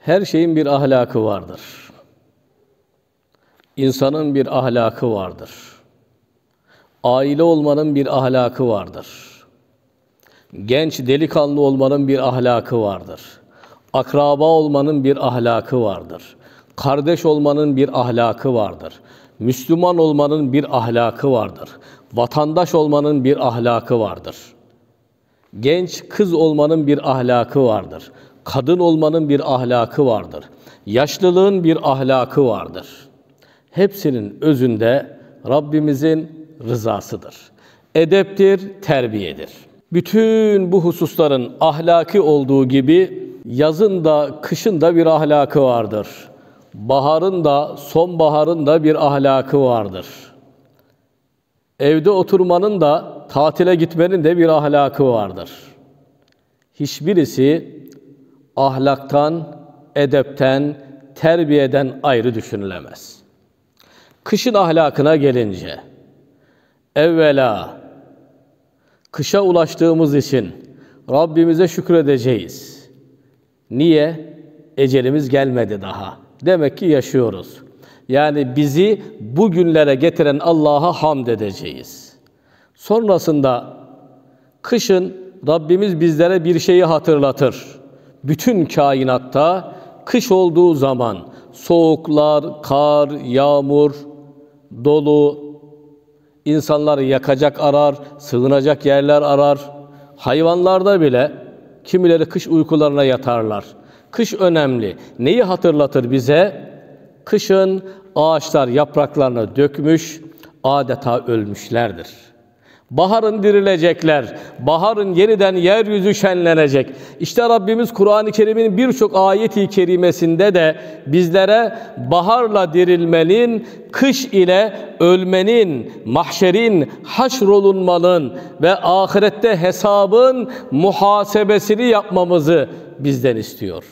Her şeyin bir ahlakı vardır. İnsanın bir ahlakı vardır. Aile olmanın bir ahlakı vardır. Genç delikanlı olmanın bir ahlakı vardır. Akraba olmanın bir ahlakı vardır. Kardeş olmanın bir ahlakı vardır. Müslüman olmanın bir ahlakı vardır. Vatandaş olmanın bir ahlakı vardır. Genç kız olmanın bir ahlakı vardır. Kadın olmanın bir ahlakı vardır. Yaşlılığın bir ahlakı vardır. Hepsinin özünde Rabbimizin rızasıdır. Edeptir, terbiyedir. Bütün bu hususların ahlaki olduğu gibi yazın da kışın da bir ahlakı vardır. Baharın da sonbaharın da bir ahlakı vardır. Evde oturmanın da tatile gitmenin de bir ahlakı vardır. Hiçbirisi ahlaktan, edepten, terbiyeden ayrı düşünülemez. Kışın ahlakına gelince, evvela kışa ulaştığımız için Rabbimize şükredeceğiz. Niye? Ecelimiz gelmedi daha. Demek ki yaşıyoruz. Yani bizi bugünlere getiren Allah'a hamd edeceğiz. Sonrasında kışın Rabbimiz bizlere bir şeyi hatırlatır. Bütün kainatta kış olduğu zaman soğuklar, kar, yağmur, dolu, insanlar yakacak arar, sığınacak yerler arar. Hayvanlarda bile kimileri kış uykularına yatarlar. Kış önemli. Neyi hatırlatır bize? Kışın ağaçlar yapraklarını dökmüş, adeta ölmüşlerdir. Baharın dirilecekler, baharın yeniden yeryüzü şenlenecek. İşte Rabbimiz Kur'an-ı Kerim'in birçok ayet-i kerimesinde de bizlere baharla dirilmenin, kış ile ölmenin, mahşerin, haşrolunmanın ve ahirette hesabın muhasebesini yapmamızı bizden istiyor.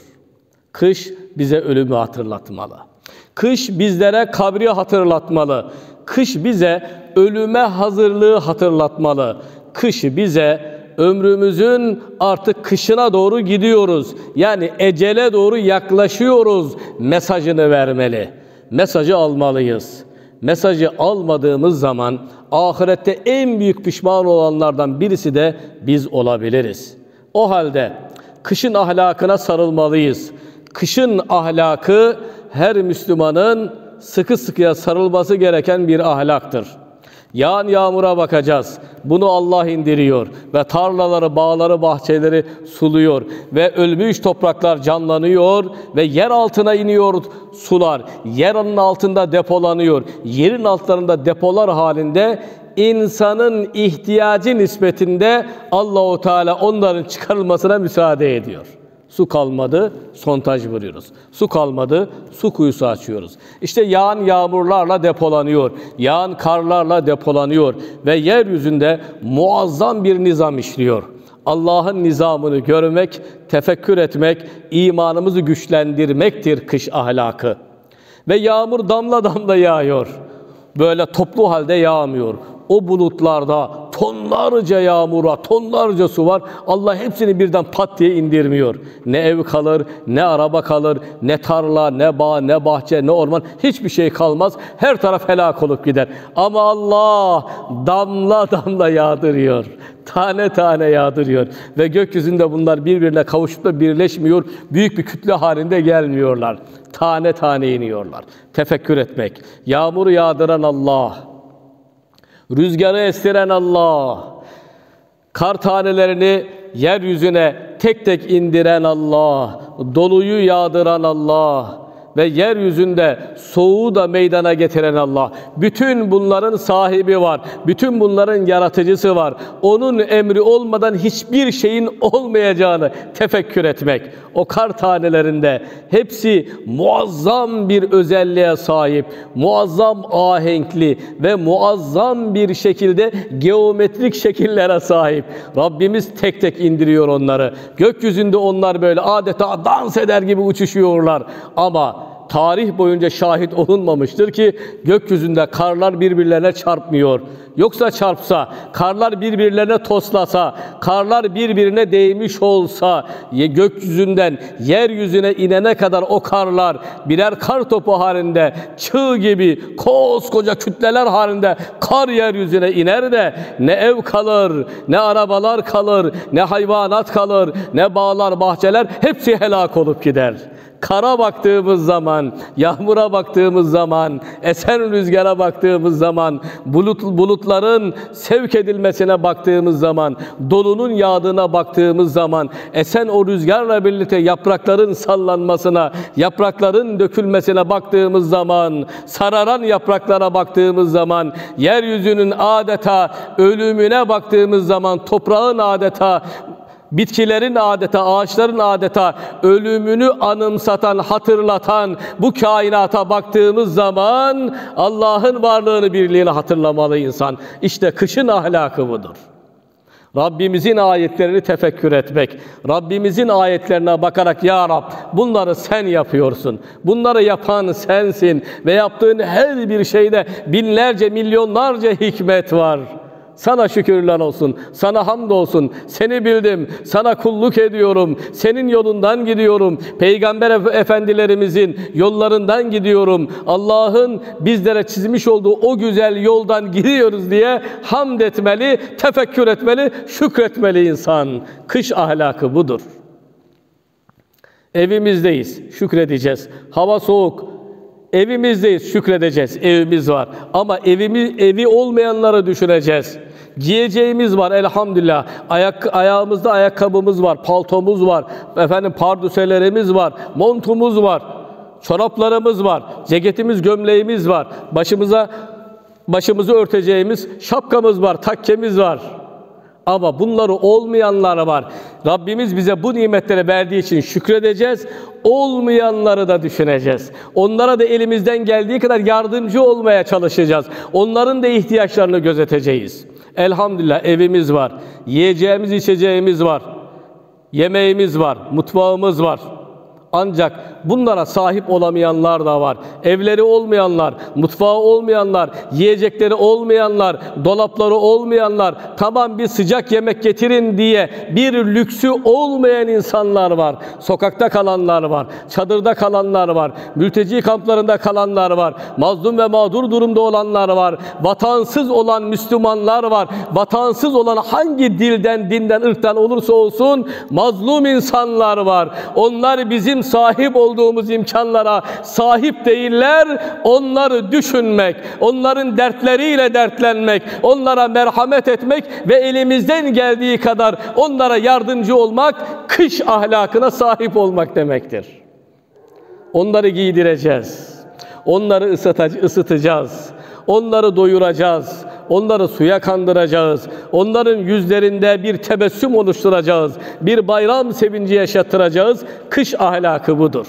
Kış bize ölümü hatırlatmalı. Kış bizlere kabri hatırlatmalı. Kış bize ölüme hazırlığı hatırlatmalı. Kış bize ömrümüzün artık kışına doğru gidiyoruz. Yani ecele doğru yaklaşıyoruz mesajını vermeli. Mesajı almalıyız. Mesajı almadığımız zaman ahirette en büyük pişman olanlardan birisi de biz olabiliriz. O halde kışın ahlakına sarılmalıyız. Kışın ahlakı her Müslümanın sıkı sıkıya sarılması gereken bir ahlaktır. Yağan yağmura bakacağız. Bunu Allah indiriyor ve tarlaları, bağları, bahçeleri suluyor ve ölmüş topraklar canlanıyor ve yer altına iniyor sular. Yerin altında depolanıyor. Yerin altlarında depolar halinde insanın ihtiyacı nispetinde Allah-u Teala onların çıkarılmasına müsaade ediyor. Su kalmadı, sondaj vuruyoruz. Su kalmadı, su kuyusu açıyoruz. İşte yağan yağmurlarla depolanıyor, yağan karlarla depolanıyor ve yeryüzünde muazzam bir nizam işliyor. Allah'ın nizamını görmek, tefekkür etmek, imanımızı güçlendirmektir kış ahlakı. Ve yağmur damla damla yağıyor. Böyle toplu halde yağmıyor. O bulutlarda tonlarca yağmura, tonlarca su var. Allah hepsini birden pat diye indirmiyor. Ne ev kalır, ne araba kalır, ne tarla, ne bağ, ne bahçe, ne orman. Hiçbir şey kalmaz. Her taraf helak olup gider. Ama Allah damla damla yağdırıyor. Tane tane yağdırıyor. Ve gökyüzünde bunlar birbirine kavuşup da birleşmiyor. Büyük bir kütle halinde gelmiyorlar. Tane tane iniyorlar. Tefekkür etmek. Yağmuru yağdıran Allah. Rüzgarı estiren Allah, kar tanelerini yeryüzüne tek tek indiren Allah, doluyu yağdıran Allah ve yeryüzünde soğuğu da meydana getiren Allah. Bütün bunların sahibi var. Bütün bunların yaratıcısı var. Onun emri olmadan hiçbir şeyin olmayacağını tefekkür etmek. O kar tanelerinde hepsi muazzam bir özelliğe sahip, muazzam ahenkli ve muazzam bir şekilde geometrik şekillere sahip. Rabbimiz tek tek indiriyor onları. Gökyüzünde onlar böyle adeta dans eder gibi uçuşuyorlar. Ama tarih boyunca şahit olunmamıştır ki gökyüzünde karlar birbirlerine çarpmıyor. Yoksa çarpsa, karlar birbirlerine toslasa, karlar birbirine değmiş olsa, gökyüzünden yeryüzüne inene kadar o karlar birer kar topu halinde, çığ gibi koskoca kütleler halinde kar yeryüzüne iner de ne ev kalır, ne arabalar kalır, ne hayvanat kalır, ne bağlar, bahçeler, hepsi helak olup gider. Kara baktığımız zaman, yağmura baktığımız zaman, esen rüzgara baktığımız zaman, bulutların sevk edilmesine baktığımız zaman, dolunun yağdığına baktığımız zaman, esen o rüzgarla birlikte yaprakların sallanmasına, yaprakların dökülmesine baktığımız zaman, sararan yapraklara baktığımız zaman, yeryüzünün adeta ölümüne baktığımız zaman, toprağın adeta, bitkilerin adeta, ağaçların adeta ölümünü anımsatan, hatırlatan bu kainata baktığımız zaman Allah'ın varlığını, birliğini hatırlamalı insan. İşte kışın ahlakı budur. Rabbimizin ayetlerini tefekkür etmek, Rabbimizin ayetlerine bakarak ya Rab bunları sen yapıyorsun, bunları yapan sensin ve yaptığın her bir şeyde binlerce, milyonlarca hikmet var. Sana şükürler olsun, sana hamd olsun, seni bildim, sana kulluk ediyorum, senin yolundan gidiyorum, Peygamber efendilerimizin yollarından gidiyorum, Allah'ın bizlere çizmiş olduğu o güzel yoldan gidiyoruz diye hamd etmeli, tefekkür etmeli, şükretmeli insan. Kış ahlakı budur. Evimizdeyiz, şükredeceğiz. Hava soğuk, evimizdeyiz, şükredeceğiz. Evimiz var ama evi olmayanları düşüneceğiz. Giyeceğimiz var elhamdülillah. Ayağımızda ayakkabımız var, paltomuz var, pardöselerimiz var, montumuz var, çoraplarımız var, ceketimiz, gömleğimiz var, başımızı örteceğimiz şapkamız var, takkemiz var. Ama bunları olmayanlar var. Rabbimiz bize bu nimetleri verdiği için şükredeceğiz. Olmayanları da düşüneceğiz. Onlara da elimizden geldiği kadar yardımcı olmaya çalışacağız. Onların da ihtiyaçlarını gözeteceğiz. Elhamdülillah evimiz var. Yiyeceğimiz, içeceğimiz var. Yemeğimiz var, mutfağımız var. Ancak bunlara sahip olamayanlar da var. Evleri olmayanlar, mutfağı olmayanlar, yiyecekleri olmayanlar, dolapları olmayanlar, tamam bir sıcak yemek getirin diye bir lüksü olmayan insanlar var. Sokakta kalanlar var, çadırda kalanlar var, mülteci kamplarında kalanlar var, mazlum ve mağdur durumda olanlar var, vatansız olan Müslümanlar var, vatansız olan hangi dilden, dinden, ırktan olursa olsun mazlum insanlar var. Onlar bizim sahip olduğumuz imkanlara sahip değiller. Onları düşünmek, onların dertleriyle dertlenmek, onlara merhamet etmek ve elimizden geldiği kadar onlara yardımcı olmak, kış ahlakına sahip olmak demektir. Onları giydireceğiz, onları ısıtacağız, onları doyuracağız, onları suya kandıracağız, onların yüzlerinde bir tebessüm oluşturacağız, bir bayram sevinci yaşattıracağız. Kış ahlakı budur.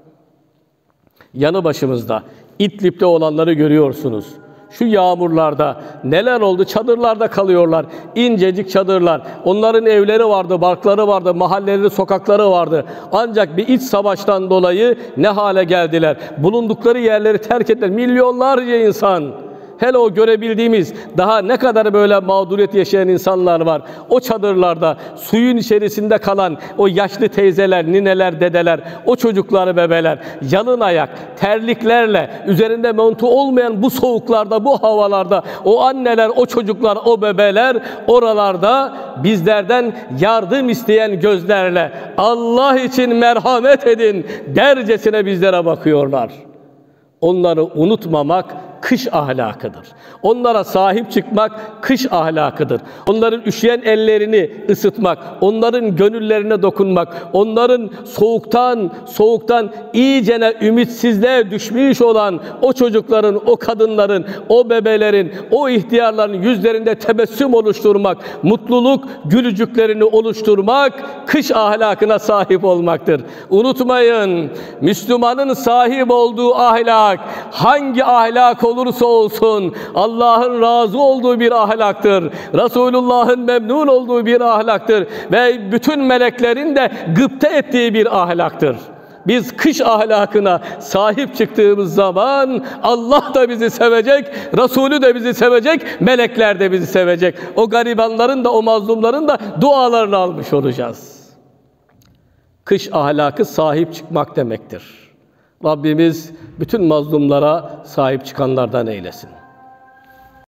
Yanı başımızda İdlib'de olanları görüyorsunuz. Şu yağmurlarda neler oldu? Çadırlarda kalıyorlar. İncecik çadırlar. Onların evleri vardı, barkları vardı, mahalleleri, sokakları vardı. Ancak bir iç savaştan dolayı ne hale geldiler? Bulundukları yerleri terk ettiler. Milyonlarca insan. Hele o görebildiğimiz daha ne kadar böyle mağduriyet yaşayan insanlar var. O çadırlarda suyun içerisinde kalan o yaşlı teyzeler, nineler, dedeler, o çocuklar, bebeler, yalın ayak, terliklerle, üzerinde montu olmayan bu soğuklarda, bu havalarda, o anneler, o çocuklar, o bebeler oralarda bizlerden yardım isteyen gözlerle Allah için merhamet edin dercesine bizlere bakıyorlar. Onları unutmamak kış ahlakıdır. Onlara sahip çıkmak kış ahlakıdır. Onların üşüyen ellerini ısıtmak, onların gönüllerine dokunmak, onların soğuktan iyicene ümitsizliğe düşmüş olan o çocukların, o kadınların, o bebelerin, o ihtiyarların yüzlerinde tebessüm oluşturmak, mutluluk gülücüklerini oluşturmak kış ahlakına sahip olmaktır. Unutmayın, Müslümanın sahip olduğu ahlak hangi ahlak olursa olsun Allah'ın razı olduğu bir ahlaktır. Resulullah'ın memnun olduğu bir ahlaktır ve bütün meleklerin de gıpta ettiği bir ahlaktır. Biz kış ahlakına sahip çıktığımız zaman Allah da bizi sevecek, Resulü de bizi sevecek, melekler de bizi sevecek. O garibanların da, o mazlumların da dualarını almış olacağız. Kış ahlakı sahip çıkmak demektir. Rabbimiz bütün mazlumlara sahip çıkanlardan eylesin.